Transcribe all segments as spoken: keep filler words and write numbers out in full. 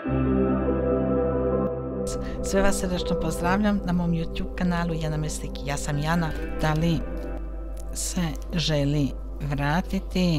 Sve vas srdečno pozdravljam na mom YouTube kanalu Jana Meslik. Ja sam Jana. Da li se želi vratiti?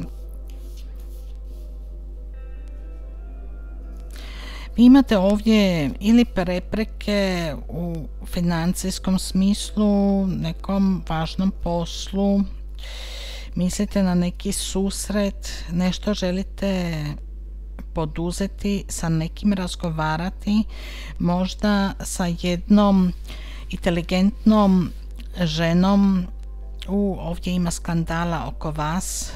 Vi imate ovdje ili prepreke u financijskom smislu, nekom važnom poslu, mislite na neki susret, nešto želite poduzeti, sa nekim razgovarati, možda sa jednom inteligentnom ženom. U, ovdje ima skandala oko vas,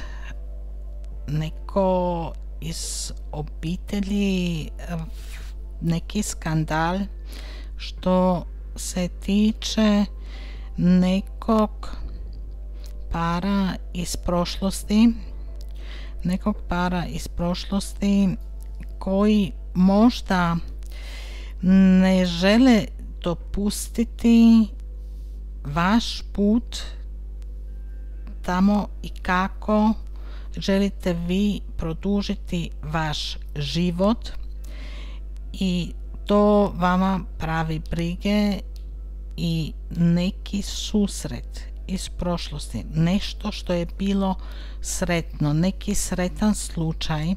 neko iz obitelji, neki skandal što se tiče nekog para iz prošlosti, nekog para iz prošlosti koji možda ne žele dopustiti vaš put tamo i kako želite vi produžiti vaš život, i to vama pravi brige i neki susret iz prošlosti, nešto što je bilo sretno, neki sretan slučaj.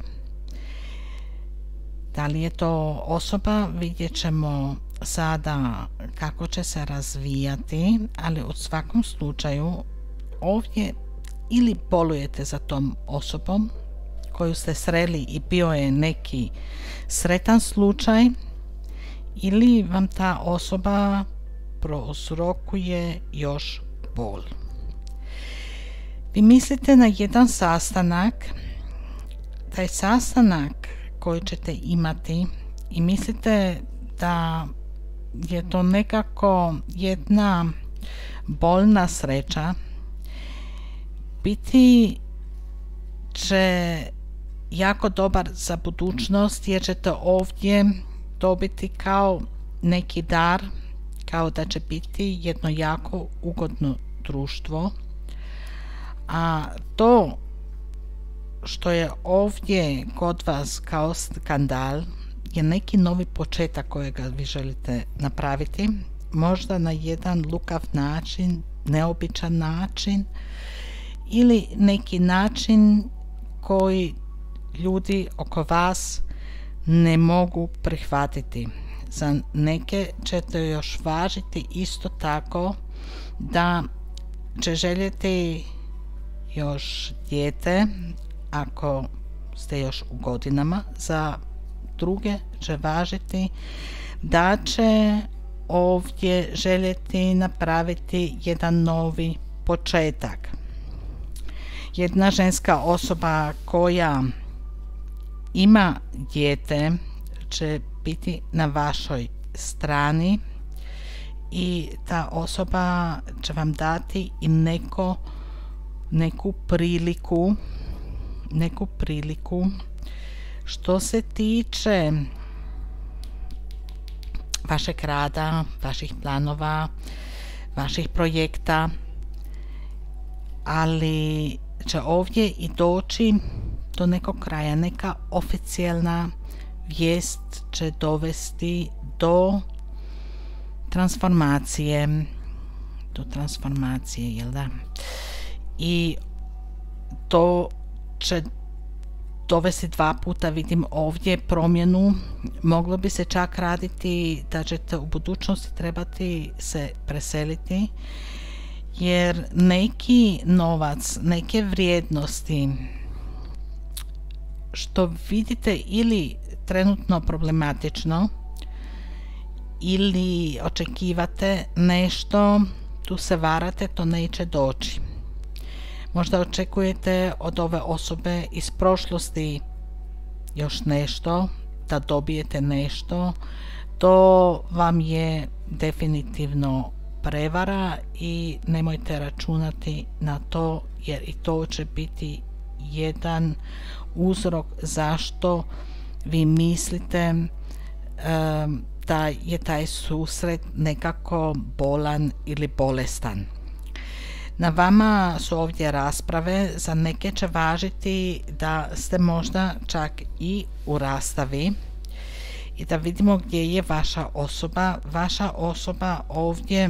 Da li je to osoba, vidjet ćemo sada kako će se razvijati, ali u svakom slučaju ovdje ili bolujete za tom osobom koju ste sreli i bio je neki sretan slučaj, ili vam ta osoba prouzrokuje još bol. Vi mislite na jedan sastanak, taj sastanak koji ćete imati, i mislite da je to nekako jedna bolna sreća, biti će jako dobar za budućnost, jer ćete ovdje dobiti kao neki dar, kao da će biti jedno jako ugodno društvo. A to što je ovdje kod vas kao skandal je neki novi početak kojega vi želite napraviti, možda na jedan lukav način, neobičan način, ili neki način koji ljudi oko vas ne mogu prihvatiti. Za neke ćete još važiti isto tako da će željeti još dijete ako ste još u godinama. Za druge će važiti da će ovdje željeti napraviti jedan novi početak. Jedna ženska osoba koja ima dijete će biti na vašoj strani, i ta osoba će vam dati i neko, neku priliku, neku priliku što se tiče vašeg rada, vaših planova, vaših projekta, ali će ovdje i doći do nekog kraja, neka oficijelna vijest će dovesti do transformacije, do transformacije, jel da? I to će dovesti dva puta, vidim ovdje promjenu. Moglo bi se čak raditi da ćete u budućnosti trebati se preseliti, jer neki novac, neke vrijednosti što vidite ili trenutno problematično, ili očekivate nešto, tu se varate, to neće doći. Možda očekujete od ove osobe iz prošlosti još nešto, da dobijete nešto, to vam je definitivno prevara i nemojte računati na to, jer i to će biti jedan uzrok zašto vi mislite um, da je taj susret nekako bolan ili bolestan. Na vama su ovdje rasprave, za neke će važiti da ste možda čak i u rastavi i da vidimo gdje je vaša osoba. Vaša osoba ovdje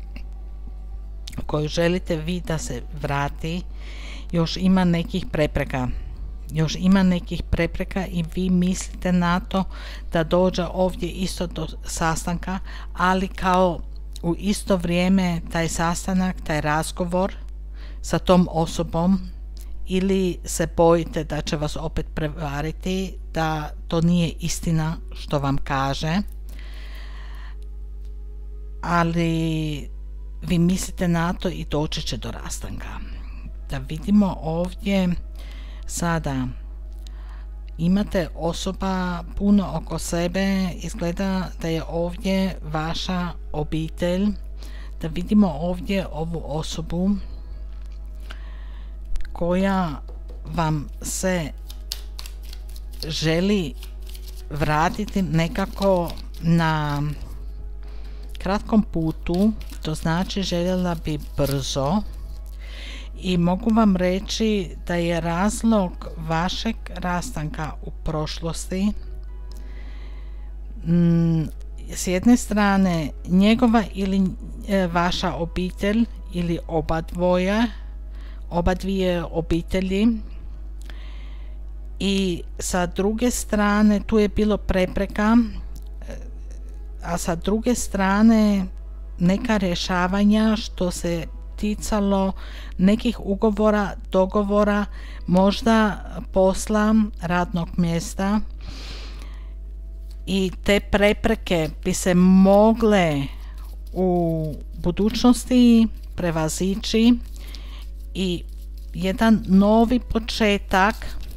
koju želite vi da se vrati još ima nekih prepreka. Još ima nekih prepreka i vi mislite na to da dođe ovdje isto do sastanka, ali kao u isto vrijeme taj sastanak, taj razgovor sa tom osobom, ili se bojite da će vas opet prevariti, da to nije istina što vam kaže, ali vi mislite na to i doći će do rastanka. Da vidimo ovdje sada, imate osoba puno oko sebe, izgleda da je ovdje vaša obitelj. Da vidimo ovdje ovu osobu koja vam se želi vratiti nekako na kratkom putu, to znači željela bi brzo, i mogu vam reći da je razlog vašeg rastanka u prošlosti m, s jedne strane njegova ili e, vaša obitelj ili oba dvoje, oba dvije obitelji, i sa druge strane tu je bilo prepreka, a sa druge strane neka rješavanja što se ticalo nekih ugovora, dogovora, možda posla, radnog mjesta, i te prepreke bi se mogle u budućnosti prevazići i jedan novi početak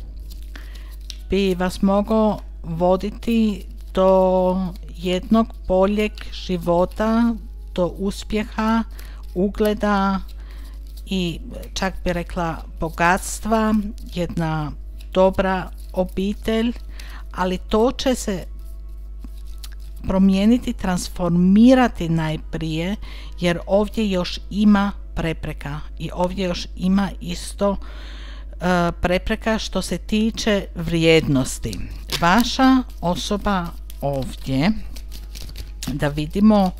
bi vas mogao voditi do jednog boljeg života, do uspjeha, ugleda i čak bi rekla bogatstva, jedna dobra obitelj, ali to će se promijeniti, transformirati najprije, jer ovdje još ima prepreka i ovdje još ima isto uh, prepreka što se tiče vrijednosti. Vaša osoba ovdje, da vidimo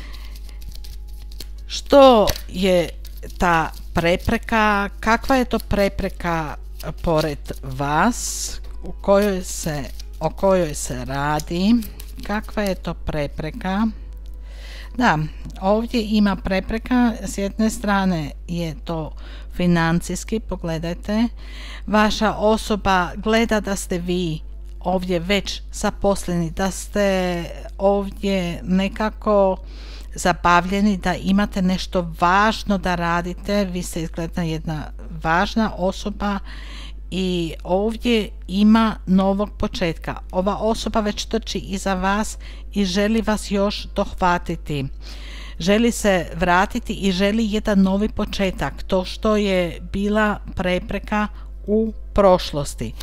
što je ta prepreka, kakva je to prepreka pored vas, u kojoj se, o kojoj se radi, kakva je to prepreka. Da, ovdje ima prepreka, s jedne strane je to financijski, pogledajte, vaša osoba gleda da ste vi ovdje već zaposleni, da ste ovdje nekako zabavljeni, da imate nešto važno da radite, vi ste izgleda jedna važna osoba i ovdje ima novog početka. Ova osoba već trči iza vas i želi vas još dohvatiti. Želi se vratiti i želi jedan novi početak, to što je bila prepreka u prošlosti.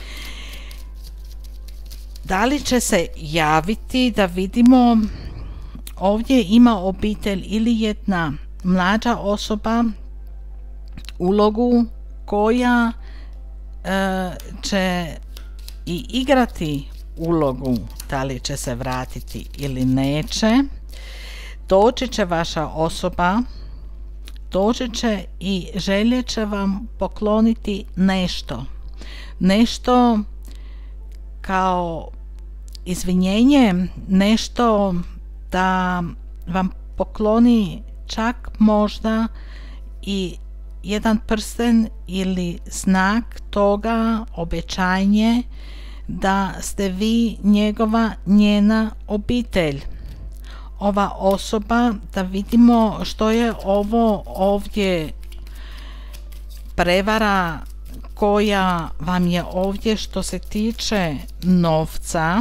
Da li će se javiti, da vidimo, ovdje ima obitelj ili jedna mlađa osoba, ulogu koja e, će i igrati ulogu, da li će se vratiti ili neće. Doći će vaša osoba, doći će i želje će vam pokloniti nešto. Nešto kao izvinjenje, nešto da vam pokloni čak možda i jedan prsten ili znak toga, obećanje da ste vi njegova, njena obitelj. Ova osoba, da vidimo što je ovo ovdje prevara koja vam je ovdje što se tiče novca.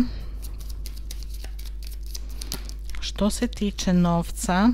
Što se tiče novca,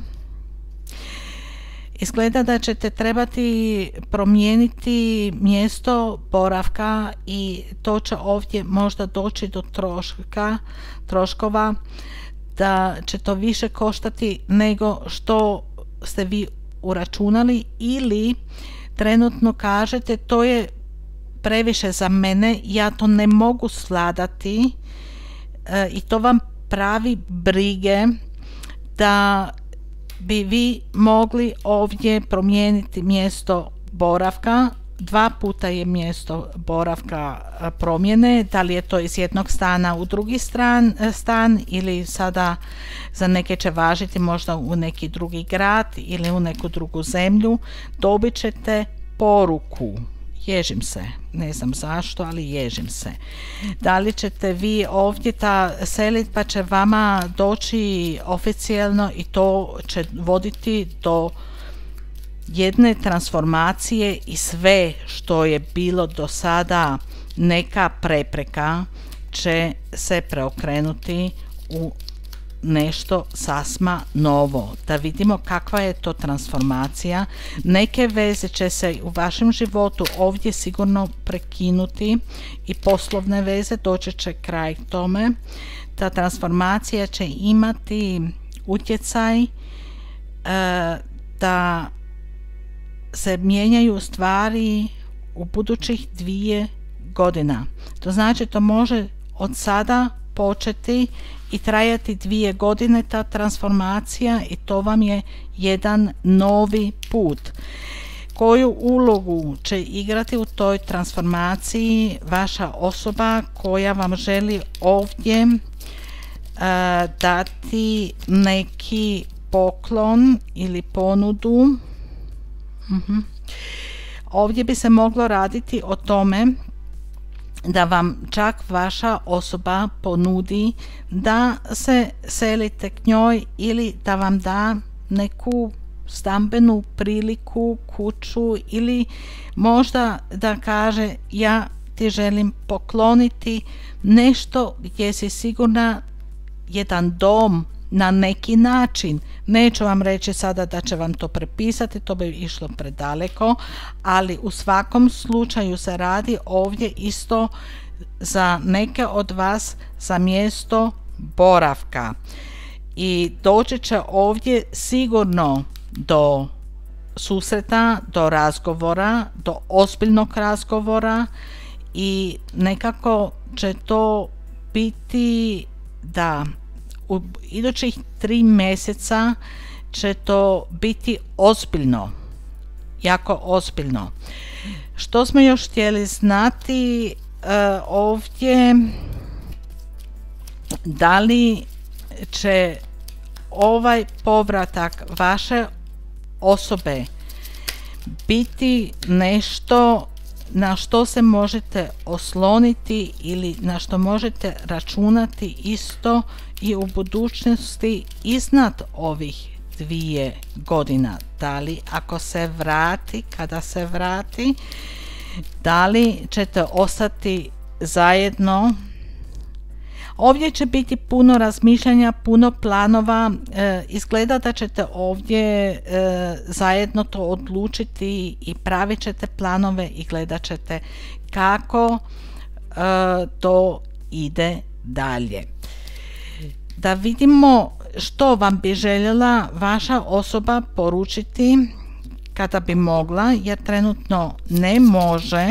izgleda da ćete trebati promijeniti mjesto boravka i to će ovdje možda doći do troška, troškova, da će to više koštati nego što ste vi uračunali, ili trenutno kažete to je previše za mene, ja to ne mogu svladati e, i to vam pravi brige da bi vi mogli ovdje promijeniti mjesto boravka. Dva puta je mjesto boravka promjene, da li je to iz jednog stana u drugi stan, stan ili sada za neke će važiti možda u neki drugi grad ili u neku drugu zemlju. Dobit ćete poruku. Ježim se, ne znam zašto, ali ježim se. Da li ćete vi ovdje ta selitba će vama doći oficijelno i to će voditi do jedne transformacije i sve što je bilo do sada neka prepreka će se preokrenuti u nešto sasma novo. Da vidimo kakva je to transformacija. Neke veze će se u vašem životu ovdje sigurno prekinuti i poslovne veze, doći će kraj tome. Ta transformacija će imati utjecaj e, da se mijenjaju stvari u budućih dvije godina. To znači to može od sada početi i trajati dvije godine ta transformacija i to vam je jedan novi put. Koju ulogu će igrati u toj transformaciji vaša osoba koja vam želi ovdje uh, dati neki poklon ili ponudu. Uh-huh. Ovdje bi se moglo raditi o tome da vam čak vaša osoba ponudi da se selite k njoj ili da vam da neku stambenu priliku, kuću ili možda da kaže ja ti želim pokloniti nešto gdje si sigurna, jedan dom na neki način. Neću vam reći sada da će vam to prepisati, to bi išlo predaleko, ali u svakom slučaju se radi ovdje isto za neke od vas za mjesto boravka. I doći će ovdje sigurno do susreta, do razgovora, do ozbiljnog razgovora i nekako će to biti da u idućih tri mjeseca će to biti ozbiljno, jako ozbiljno. Što smo još htjeli znati uh, ovdje, da li će ovaj povratak vaše osobe biti nešto na što se možete osloniti ili na što možete računati isto i u budućnosti iznad ovih dvije godina. Da li ako se vrati, kada se vrati, da li ćete ostati zajedno. Ovdje će biti puno razmišljanja, puno planova. E, izgleda da ćete ovdje e, zajedno to odlučiti i pravit ćete planove i gledat ćete kako e, to ide dalje. Da vidimo što vam bi željela vaša osoba poručiti kada bi mogla, jer trenutno ne može.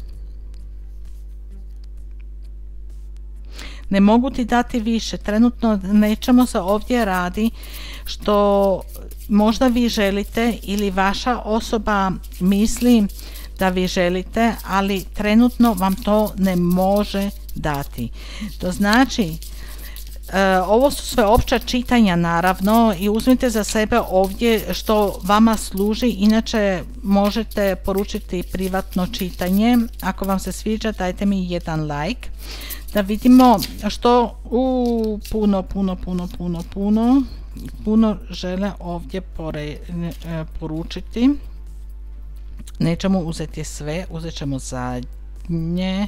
Ne mogu ti dati više, trenutno nečemu se ovdje radi što možda vi želite ili vaša osoba misli da vi želite, ali trenutno vam to ne može dati. To znači, e, ovo su sve opća čitanja naravno i uzmite za sebe ovdje što vama služi, inače možete poručiti privatno čitanje. Ako vam se sviđa, dajte mi jedan like. Da vidimo što u puno, puno, puno, puno, puno, puno žele ovdje pore, poručiti. Nećemo uzeti sve, uzet ćemo zadnje.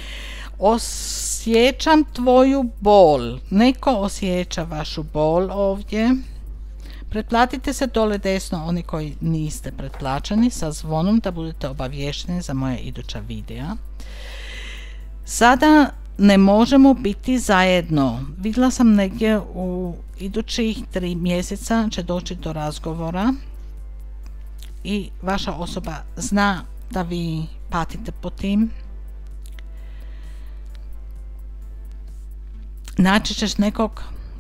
Osjećam tvoju bol. Neko osjeća vašu bol ovdje. Pretplatite se dole desno, oni koji niste pretplaćeni, sa zvonom da budete obavješteni za moje iduća videa. Sada ne možemo biti zajedno. Vidjela sam negdje u idućih tri mjeseca će doći do razgovora i vaša osoba zna da vi patite po tim. Naći ćeš nekog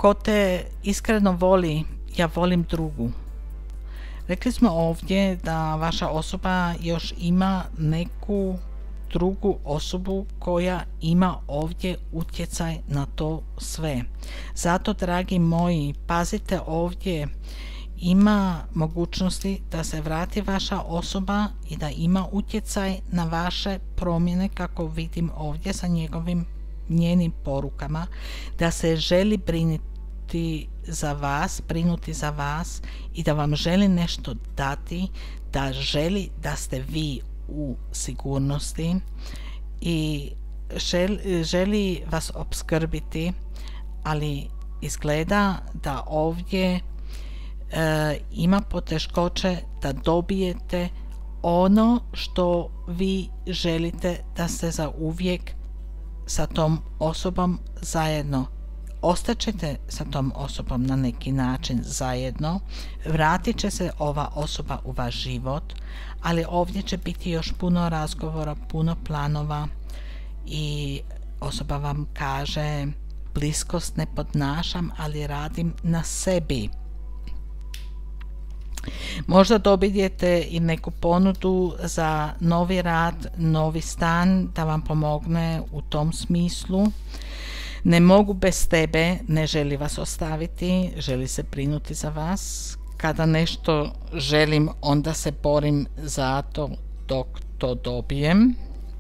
ko te iskreno voli, ja volim drugu. Rekli smo ovdje da vaša osoba još ima neku drugu osobu koja ima ovdje utjecaj na to sve. Zato, dragi moji, pazite ovdje, ima mogućnosti da se vrati vaša osoba i da ima utjecaj na vaše promjene, kako vidim ovdje sa njegovim njenim porukama, da se želi brinuti za vas, brinuti za vas i da vam želi nešto dati, da želi da ste vi u sigurnosti i želi, želi vas opskrbiti, ali izgleda da ovdje e, ima poteškoće da dobijete ono što vi želite, da ste za uvijek sa tom osobom zajedno. Ostaćete sa tom osobom na neki način zajedno, vratit će se ova osoba u vaš život, ali ovdje će biti još puno razgovora, puno planova i osoba vam kaže bliskost ne podnašam, ali radim na sebi. Možda dobijete i neku ponudu za novi rad, novi stan da vam pomogne u tom smislu. Ne mogu bez tebe, ne želi vas ostaviti, želi se brinuti za vas. Kada nešto želim, onda se borim za to dok to dobijem.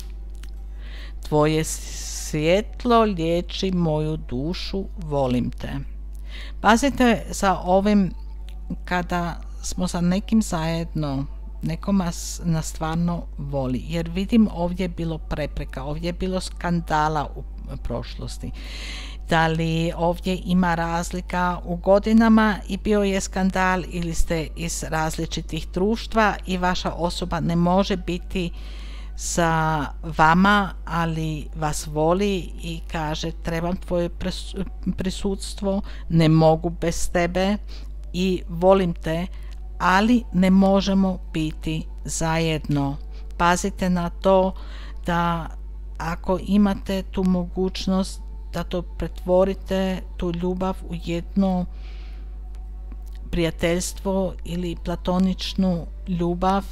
Tvoje svjetlo liječi moju dušu, volim te. Pazite sa ovim, kada smo sa nekim zajedno, nekom nas stvarno voli, jer vidim ovdje je bilo prepreka, ovdje je bilo skandala u prošlosti. Da li ovdje ima razlika u godinama i bio je skandal, ili ste iz različitih društva i vaša osoba ne može biti sa vama, ali vas voli i kaže trebam tvoje prisutstvo, ne mogu bez tebe i volim te, ali ne možemo biti zajedno. Pazite na to da ako imate tu mogućnost da to pretvorite, tu ljubav, u jedno prijateljstvo ili platoničnu ljubav,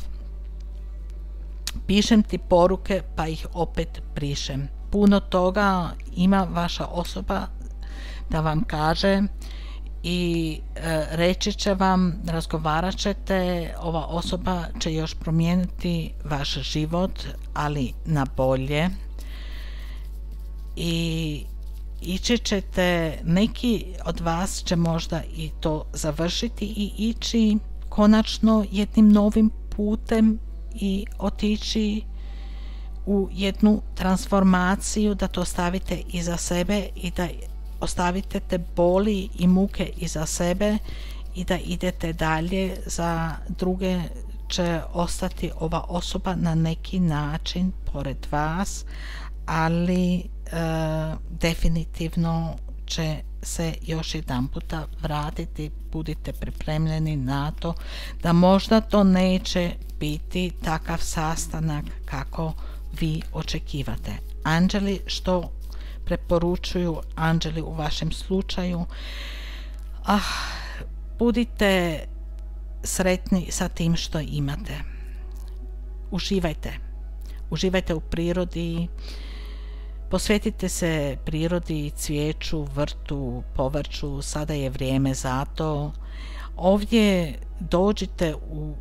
pišem ti poruke pa ih opet brišem. Puno toga ima vaša osoba da vam kaže i e, reći će vam, razgovarat ćete, ova osoba će još promijeniti vaš život, ali na bolje. I ići ćete, neki od vas će možda i to završiti i ići konačno jednim novim putem i otići u jednu transformaciju, da to stavite iza sebe i da ostavite te boli i muke iza sebe i da idete dalje. Za druge će ostati ova osoba na neki način pored vas, ali e, definitivno će se još jedan puta vratiti. Budite pripremljeni na to da možda to neće biti takav sastanak kako vi očekivate. Anđeli što preporučuju, anđeli u vašem slučaju, ah, budite sretni sa tim što imate. Uživajte. Uživajte u prirodi, posvetite se prirodi, cvijeću, vrtu, povrću, sada je vrijeme za to. Ovdje dođite u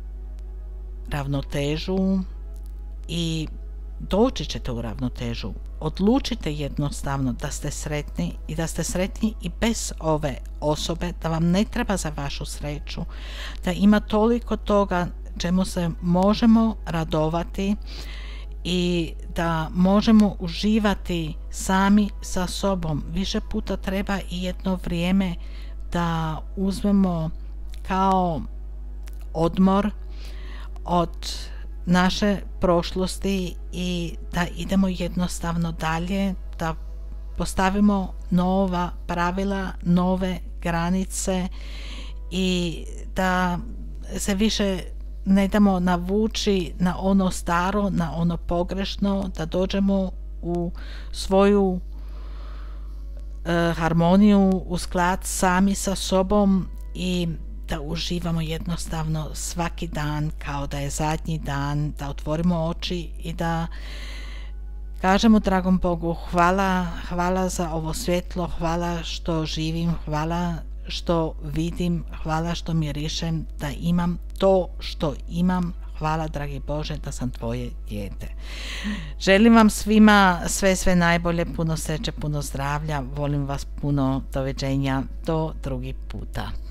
ravnotežu i doći ćete u ravnotežu. Odlučite jednostavno da ste sretni i da ste sretni i bez ove osobe, da vam ne treba za vašu sreću, da ima toliko toga čemu se možemo radovati i da možemo uživati sami sa sobom. Više puta treba i jedno vrijeme da uzmemo kao odmor od naše prošlosti i da idemo jednostavno dalje, da postavimo nova pravila, nove granice i da se više ne damo navući na ono staro, na ono pogrešno, da dođemo u svoju harmoniju, u sklad sami sa sobom i da uživamo jednostavno svaki dan kao da je zadnji dan, da otvorimo oči i da kažemo dragom Bogu hvala, hvala za ovo svjetlo, hvala što živim, hvala što vidim, hvala što mirišem, da imam to što imam. Hvala, dragi Bože, da sam tvoje dijete. Želim vam svima sve, sve najbolje, puno sreće, puno zdravlja. Volim vas puno. Doviđenja. Do drugi puta.